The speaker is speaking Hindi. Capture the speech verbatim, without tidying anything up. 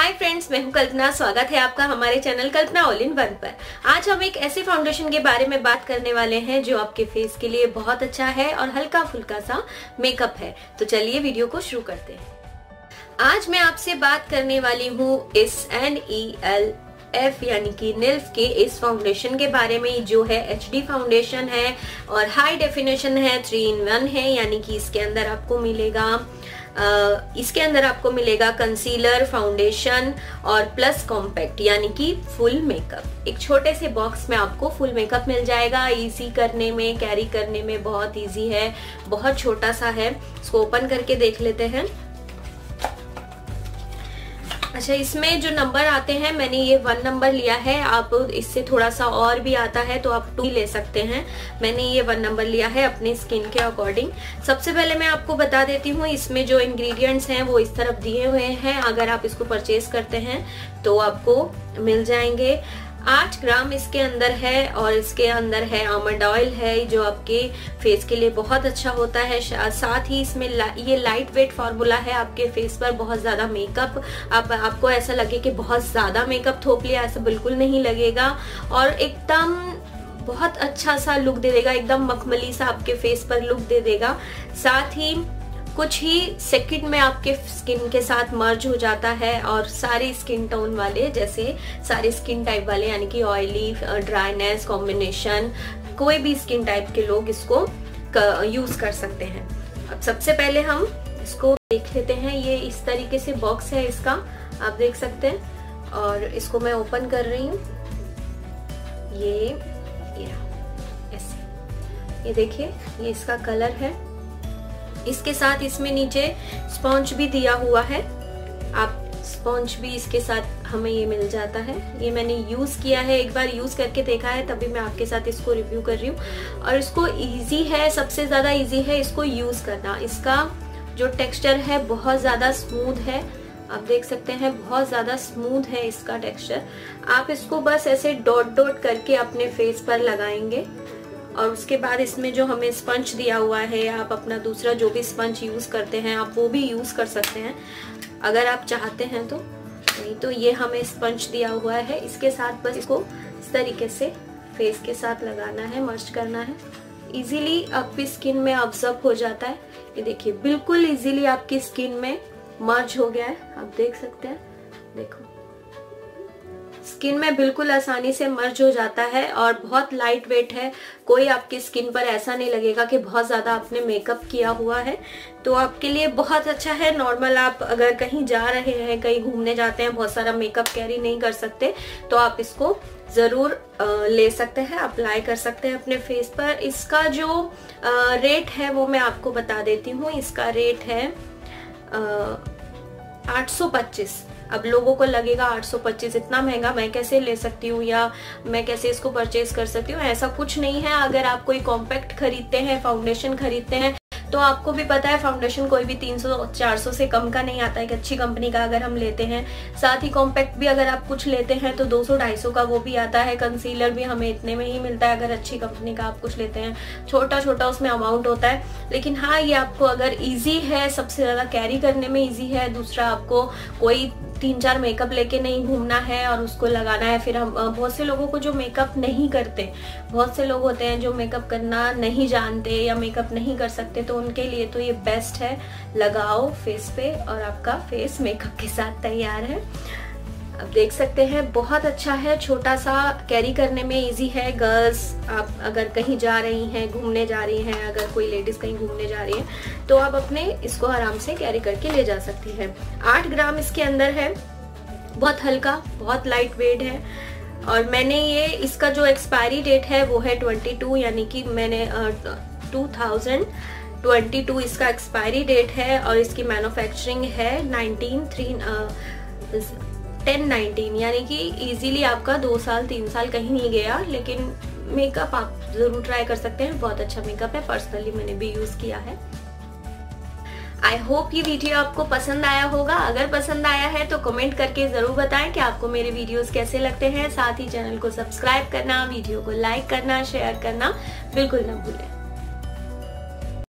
हाय फ्रेंड्स, मैं हूं कल्पना। स्वागत है आपका हमारे channel Kalpana all in one पर। आज हम एक ऐसे फाउंडेशन के बारे में बात करने वाले हैं जो आपके फेस के लिए बहुत अच्छा है और हल्का फुल्का सा मेकअप है। तो चलिए वीडियो को शुरू करते हैं। आज मैं आपसे बात करने वाली हूँ इस एन ई एल एफ यानी कि निल्फ के इस फाउंडेशन के बारे में, जो है एच डी फाउंडेशन है और हाई डेफिनेशन है, थ्री इन वन है। यानी कि इसके अंदर आपको मिलेगा Uh, इसके अंदर आपको मिलेगा कंसीलर, फाउंडेशन और प्लस कॉम्पैक्ट यानी कि फुल मेकअप। एक छोटे से बॉक्स में आपको फुल मेकअप मिल जाएगा। इजी करने में, कैरी करने में बहुत इजी है, बहुत छोटा सा है। इसको ओपन करके देख लेते हैं। अच्छा, इसमें जो नंबर आते हैं, मैंने ये वन नंबर लिया है। आप इससे थोड़ा सा और भी आता है तो आप टू ले सकते हैं। मैंने ये वन नंबर लिया है अपनी स्किन के अकॉर्डिंग। सबसे पहले मैं आपको बता देती हूँ, इसमें जो इंग्रेडिएंट्स हैं वो इस तरफ दिए हुए हैं। अगर आप इसको परचेज करते हैं तो आपको मिल जाएंगे। आठ ग्राम इसके अंदर है और इसके अंदर है आमंड ऑयल है, जो आपके फेस के लिए बहुत अच्छा होता है। साथ ही इसमें ला, ये लाइट वेट फार्मूला है। आपके फेस पर बहुत ज्यादा मेकअप आप आपको ऐसा लगे कि बहुत ज्यादा मेकअप थोप लिया, ऐसा बिल्कुल नहीं लगेगा और एकदम बहुत अच्छा सा लुक दे देगा, एकदम मखमली सा आपके फेस पर लुक दे देगा। साथ ही कुछ ही सेकंड में आपके स्किन के साथ मर्ज हो जाता है और सारे स्किन टोन वाले, जैसे सारे स्किन टाइप वाले यानी कि ऑयली, ड्राइनेस कॉम्बिनेशन, कोई भी स्किन टाइप के लोग इसको यूज कर सकते हैं। अब सबसे पहले हम इसको देख लेते हैं। ये इस तरीके से बॉक्स है इसका, आप देख सकते हैं। और इसको मैं ओपन कर रही हूँ। ये ये ऐसे, ये देखिए, ये इसका कलर है। इसके साथ इसमें नीचे स्पॉन्ज भी दिया हुआ है। आप स्पॉन्ज भी इसके साथ हमें ये मिल जाता है। ये मैंने यूज किया है, एक बार यूज करके देखा है, तभी मैं आपके साथ इसको रिव्यू कर रही हूँ। और इसको इजी है, सबसे ज्यादा इजी है इसको यूज करना। इसका जो टेक्सचर है बहुत ज्यादा स्मूथ है, आप देख सकते हैं, बहुत ज्यादा स्मूथ है इसका टेक्सचर। आप इसको बस ऐसे डॉट डॉट करके अपने फेस पर लगाएंगे और उसके बाद इसमें जो हमें स्पंज दिया हुआ है, आप अपना दूसरा जो भी स्पंज यूज करते हैं आप वो भी यूज कर सकते हैं अगर आप चाहते हैं तो। नहीं तो ये हमें स्पंज दिया हुआ है। इसके साथ बस इसको इस तरीके से फेस के साथ लगाना है, मर्ज करना है। इजीली आपकी स्किन में ऑब्जर्व हो जाता है। ये देखिए, बिल्कुल इजीली आपकी स्किन में मर्ज हो गया है, आप देख सकते हैं। देखो, स्किन में बिल्कुल आसानी से मर्ज हो जाता है और बहुत लाइट वेट है। कोई आपकी स्किन पर ऐसा नहीं लगेगा कि बहुत ज्यादा आपने मेकअप किया हुआ है। तो आपके लिए बहुत अच्छा है। नॉर्मल आप अगर कहीं जा रहे हैं, कहीं घूमने जाते हैं, बहुत सारा मेकअप कैरी नहीं कर सकते, तो आप इसको जरूर ले सकते हैं, अप्लाई कर सकते हैं अपने फेस पर। इसका जो आ, रेट है वो मैं आपको बता देती हूँ। इसका रेट है आठ सौ पच्चीस। अब लोगों को लगेगा आठ सौ पच्चीस इतना महंगा, मैं कैसे ले सकती हूँ या मैं कैसे इसको परचेज कर सकती हूँ। ऐसा कुछ नहीं है। अगर आप कोई कॉम्पैक्ट खरीदते हैं, फाउंडेशन खरीदते हैं, तो आपको भी पता है फाउंडेशन कोई भी तीन सौ चार सौ से कम का नहीं आता है, एक अच्छी कंपनी का अगर हम लेते हैं। साथ ही कॉम्पैक्ट भी अगर आप कुछ लेते हैं तो दो सौ ढाई सौ का वो भी आता है। कंसीलर भी हमें इतने में ही मिलता है अगर अच्छी कंपनी का आप कुछ लेते हैं। छोटा छोटा उसमें अमाउंट होता है, लेकिन हाँ, ये आपको अगर इजी है, सबसे ज्यादा कैरी करने में इजी है। दूसरा, आपको कोई तीन चार मेकअप लेके नहीं घूमना है और उसको लगाना है। फिर हम बहुत से लोगों को जो मेकअप नहीं करते, बहुत से लोग होते हैं जो मेकअप करना नहीं जानते या मेकअप नहीं कर सकते, तो उनके लिए तो ये बेस्ट है। लगाओ फेस पे और आपका फेस मेकअप के साथ तैयार है। अब देख सकते हैं, बहुत अच्छा है, छोटा सा, कैरी करने में इजी है। गर्ल्स, आप अगर कहीं जा रही हैं, घूमने जा रही हैं, अगर कोई लेडीज कहीं घूमने जा रही हैं, तो आप अपने इसको आराम से कैरी करके ले जा सकती है। आठ ग्राम इसके अंदर है, बहुत हल्का, बहुत लाइट वेट है। और मैंने ये, इसका जो एक्सपायरी डेट है वो है ट्वेंटी टू, यानी कि मैंने टू थाउजेंड ट्वेंटी टू इसका एक्सपायरी डेट है। और इसकी मैन्युफैक्चरिंग है नाइनटीन थ्री टेन नाइनटीन, यानी कि इजीली आपका दो साल तीन साल कहीं नहीं गया। लेकिन मेकअप आप जरूर ट्राई कर सकते हैं, बहुत अच्छा मेकअप है। पर्सनली मैंने भी यूज किया है। आई होप ये वीडियो आपको पसंद आया होगा। अगर पसंद आया है तो कमेंट करके जरूर बताएं कि आपको मेरे वीडियोस कैसे लगते हैं। साथ ही चैनल को सब्सक्राइब करना, वीडियो को लाइक करना, शेयर करना बिल्कुल ना भूलें।